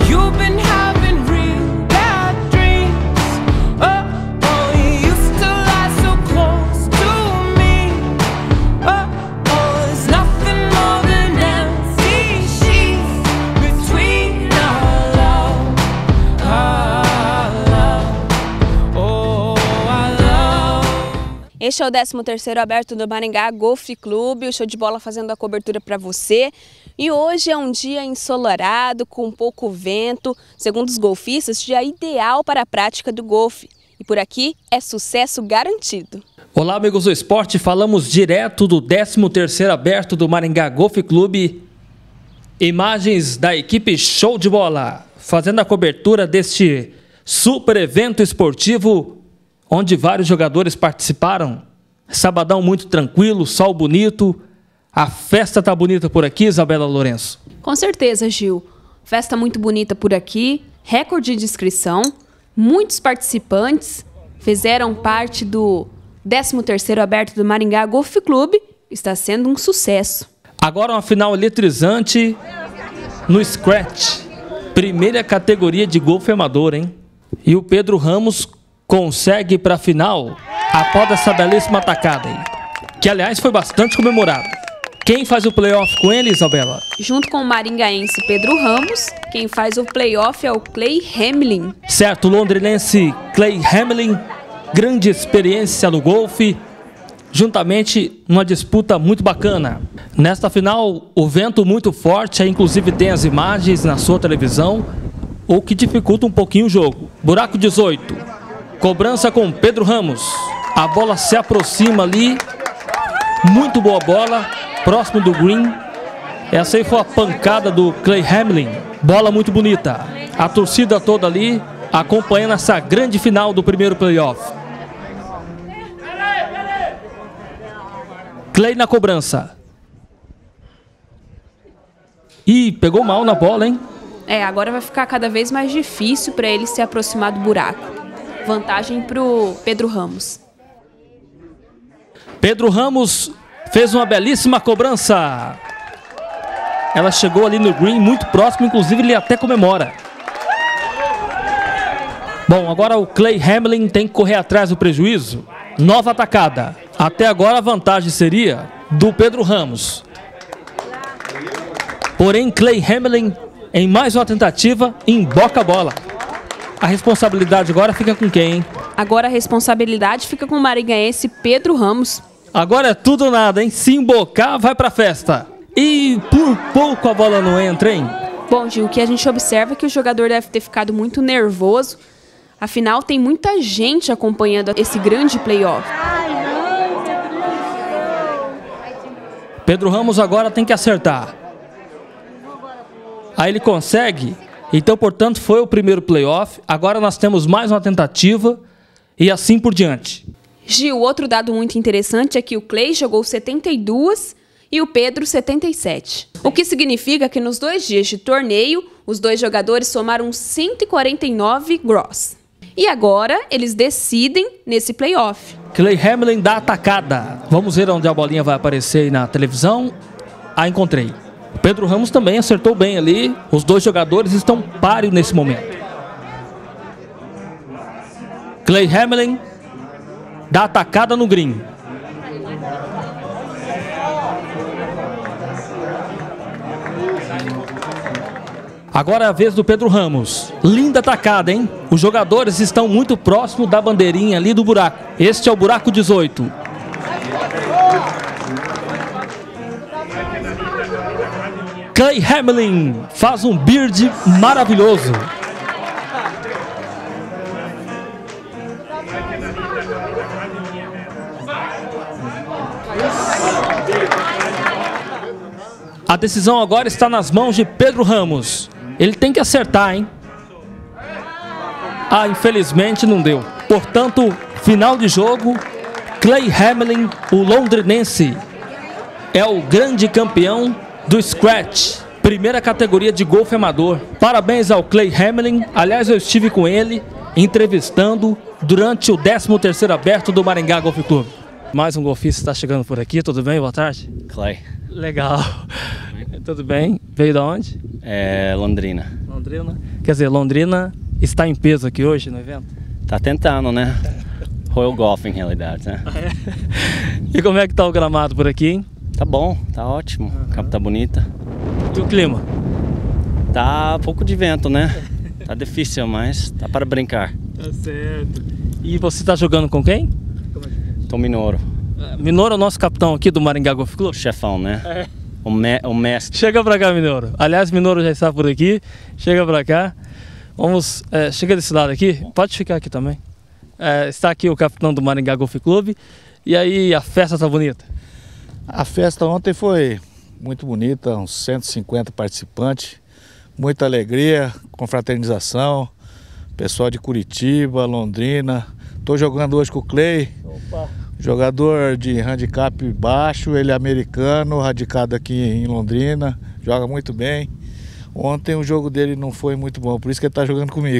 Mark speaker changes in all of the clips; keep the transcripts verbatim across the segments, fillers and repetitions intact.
Speaker 1: You've been having real bad dreams. Oh, oh, you used to lie so close to me. Oh, oh, there's nothing more than empty sheets between our love, our love, oh, our love.
Speaker 2: Este é o décimo terceiro aberto do Maringá Golf Clube, o show de bola fazendo a cobertura para você. E hoje é um dia ensolarado, com pouco vento, segundo os golfistas, dia ideal para a prática do golfe. E por aqui é sucesso garantido.
Speaker 3: Olá, amigos do esporte, falamos direto do décimo terceiro aberto do Maringá Golf Clube. Imagens da equipe Show de Bola, fazendo a cobertura deste super evento esportivo, onde vários jogadores participaram. Sabadão muito tranquilo, sol bonito. A festa tá bonita por aqui, Isabela Lourenço?
Speaker 2: Com certeza, Gil. Festa muito bonita por aqui, recorde de inscrição, muitos participantes fizeram parte do décimo terceiro aberto do Maringá Golf Clube. Está sendo um sucesso.
Speaker 3: Agora uma final eletrizante no Scratch. Primeira categoria de golfe amador, hein? E o Pedro Ramos consegue ir para a final após essa belíssima atacada aí, que aliás foi bastante comemorado. Quem faz o playoff com ele, Isabela?
Speaker 2: Junto com o maringaense Pedro Ramos, quem faz o playoff é o Clay Hamlin.
Speaker 3: Certo, o londrinense Clay Hamlin, grande experiência no golfe, juntamente numa disputa muito bacana. Nesta final, o vento muito forte, aí inclusive tem as imagens na sua televisão, o que dificulta um pouquinho o jogo. Buraco dezoito, cobrança com Pedro Ramos. A bola se aproxima ali, muito boa bola, próximo do green. Essa aí foi a pancada do Clay Hamlin. Bola muito bonita. A torcida toda ali acompanhando essa grande final do primeiro playoff. Clay na cobrança. Ih, pegou mal na bola, hein?
Speaker 2: É, agora vai ficar cada vez mais difícil para ele se aproximar do buraco. Vantagem para o Pedro Ramos.
Speaker 3: Pedro Ramos fez uma belíssima cobrança. Ela chegou ali no green, muito próximo, inclusive ele até comemora. Bom, agora o Clay Hamlin tem que correr atrás do prejuízo. Nova atacada. Até agora a vantagem seria do Pedro Ramos. Porém, Clay Hamlin, em mais uma tentativa, emboca a bola. A responsabilidade agora fica com quem, hein?
Speaker 2: Agora a responsabilidade fica com o maringaense Pedro Ramos.
Speaker 3: Agora é tudo ou nada, hein? Se embocar, vai pra festa. E por pouco a bola não entra, hein?
Speaker 2: Bom, Gil, o que a gente observa é que o jogador deve ter ficado muito nervoso. Afinal, tem muita gente acompanhando esse grande playoff.
Speaker 3: Pedro Ramos agora tem que acertar. Aí ele consegue. Então, portanto, foi o primeiro playoff. Agora nós temos mais uma tentativa e assim por diante.
Speaker 2: Gil, outro dado muito interessante é que o Clay jogou setenta e dois e o Pedro setenta e sete. O que significa que nos dois dias de torneio, os dois jogadores somaram cento e quarenta e nove gross. E agora eles decidem nesse playoff.
Speaker 3: Clay Hamlin dá atacada. Vamos ver onde a bolinha vai aparecer aí na televisão. Ah, encontrei. Pedro Ramos também acertou bem ali. Os dois jogadores estão páreo nesse momento. Clay Hamlin dá atacada no green. Agora é a vez do Pedro Ramos. Linda atacada, hein? Os jogadores estão muito próximos da bandeirinha ali do buraco. Este é o buraco dezoito. Clay Hamlin faz um birdie maravilhoso. A decisão agora está nas mãos de Pedro Ramos. Ele tem que acertar, hein? Ah, infelizmente não deu. Portanto, final de jogo, Clay Hamlin, o londrinense, é o grande campeão do Scratch, primeira categoria de golfe amador. Parabéns ao Clay Hamlin. Aliás, eu estive com ele entrevistando durante o décimo terceiro aberto do Maringá Golf Clube. Mais um golfista está chegando por aqui, tudo bem? Boa tarde.
Speaker 4: Clay.
Speaker 3: Legal. Tudo bem? Veio de onde?
Speaker 4: É Londrina.
Speaker 3: Londrina. Quer dizer, Londrina está em peso aqui hoje no evento?
Speaker 4: Tá tentando, né? Royal Golf em realidade, né?
Speaker 3: E como é que tá o gramado por aqui, hein?
Speaker 4: Tá bom, tá ótimo.
Speaker 3: Uhum.
Speaker 4: O campo tá bonita.
Speaker 3: E o clima?
Speaker 4: Tá pouco de vento, né? Tá difícil, mas tá para brincar.
Speaker 3: Tá certo. E você tá jogando com quem?
Speaker 4: Tom Minoro.
Speaker 3: Minoro é o nosso capitão aqui do Maringá Golf Club.
Speaker 4: O chefão, né?
Speaker 3: É.
Speaker 4: O, me o mestre.
Speaker 3: Chega pra cá, Minoro. Aliás, Minoro já está por aqui. Chega pra cá. Vamos, é, chega desse lado aqui. Pode ficar aqui também. É, está aqui o capitão do Maringá Golf Club. E aí, a festa tá bonita?
Speaker 5: A festa ontem foi muito bonita, uns cento e cinquenta participantes, muita alegria, confraternização, pessoal de Curitiba, Londrina. Estou jogando hoje com o Clay, Opa. jogador de handicap baixo, ele é americano, radicado aqui em Londrina, joga muito bem. Ontem o jogo dele não foi muito bom, por isso que ele está jogando comigo.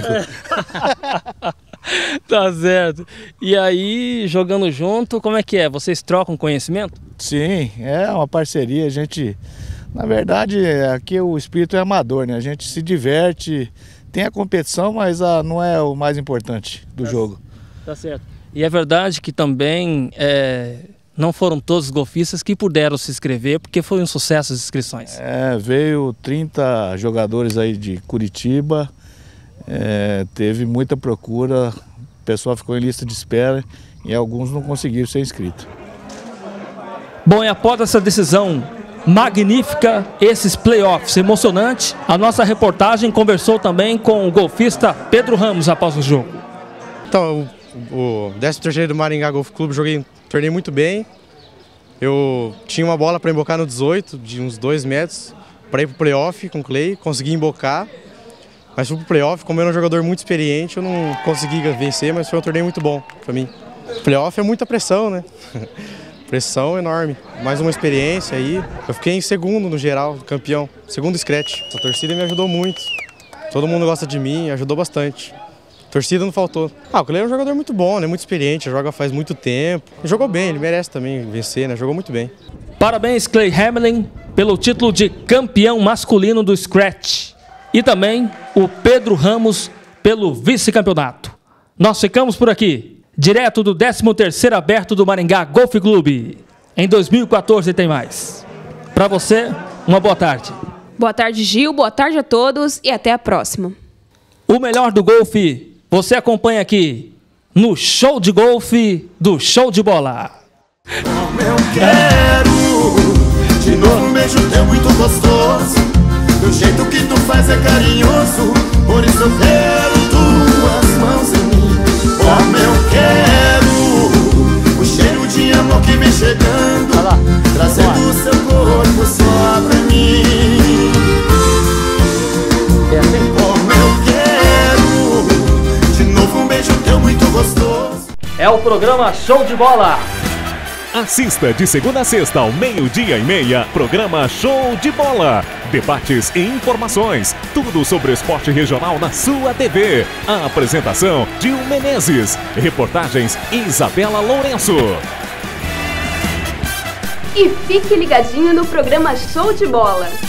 Speaker 3: Tá certo. E aí, jogando junto, como é que é? Vocês trocam conhecimento?
Speaker 5: Sim, é uma parceria. A gente, na verdade, aqui o espírito é amador, né? A gente se diverte, tem a competição, mas a, não é o mais importante do tá, jogo.
Speaker 3: Tá certo. E é verdade que também é, não foram todos os golfistas que puderam se inscrever, porque foi um sucesso as inscrições.
Speaker 5: É, veio trinta jogadores aí de Curitiba. É, teve muita procura, o pessoal ficou em lista de espera e alguns não conseguiram ser inscritos.
Speaker 3: Bom, e após essa decisão magnífica, esses playoffs emocionantes, a nossa reportagem conversou também com o golfista Pedro Ramos após o jogo.
Speaker 6: Então, o, o décimo terceiro do Maringá Golf Clube, joguei, tornei muito bem. Eu tinha uma bola para embocar no dezoito, de uns dois metros, para ir para o playoff com o Clay, consegui embocar. Mas fui pro playoff, como eu era um jogador muito experiente, eu não consegui vencer, mas foi um torneio muito bom pra mim. Playoff é muita pressão, né? Pressão enorme. Mais uma experiência aí. Eu fiquei em segundo no geral, campeão. Segundo scratch. A torcida me ajudou muito. Todo mundo gosta de mim, ajudou bastante. A torcida não faltou. Ah, o Clay é um jogador muito bom, né? Muito experiente, joga faz muito tempo. Jogou bem, ele merece também vencer, né? Jogou muito bem.
Speaker 3: Parabéns, Clay Hamelin, pelo título de campeão masculino do scratch. E também o Pedro Ramos pelo vice-campeonato. Nós ficamos por aqui, direto do décimo terceiro aberto do Maringá Golf Clube. Em dois mil e quatorze tem mais. Para você, uma boa tarde.
Speaker 2: Boa tarde, Gil. Boa tarde a todos e até a próxima.
Speaker 3: O melhor do golfe você acompanha aqui no Show de Golfe do Show de Bola.
Speaker 7: Como eu quero de novo um beijo teu muito gostoso. Do jeito que tu faz é carinhoso, por isso eu quero tuas mãos em mim. Como eu quero o cheiro de amor que vem chegando, trazendo o seu corpo só pra mim. Como eu quero de novo um beijo teu muito gostoso.
Speaker 3: É o programa Show de Bola.
Speaker 8: Assista de segunda a sexta ao meio-dia e meia, programa Show de Bola. Debates e informações, tudo sobre o esporte regional na sua T V. A apresentação, Gil Menezes. Reportagens, Isabela Lourenço.
Speaker 2: E fique ligadinho no programa Show de Bola.